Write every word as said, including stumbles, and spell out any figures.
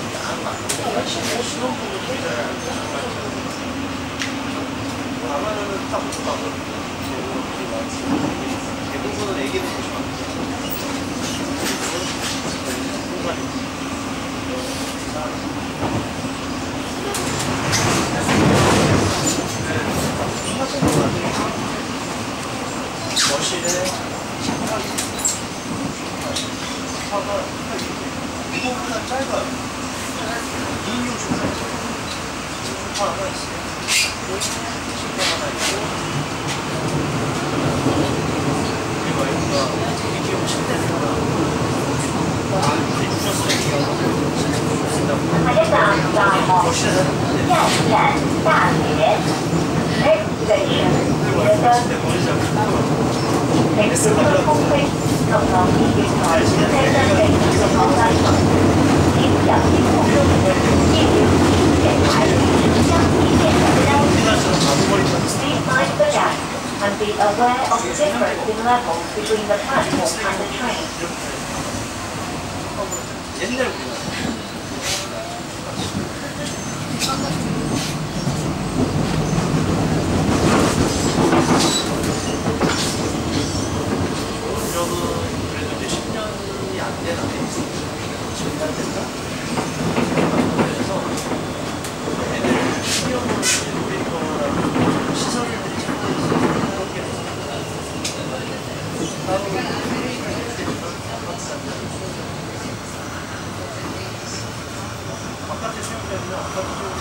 가면은 딱 못 가고 대부분은 애기들 조심하고 거실에 차가 차가 이거보다 짧아요. 이 인용 소파 소파 하나 있어요. 소파 하나 있고 그리고 여기가 이렇게 침대를 하나 아 물이 주셨어요. 거실에서 And be aware of the difference in levels between the platform and the train. 바깥에 수영장이나 아파트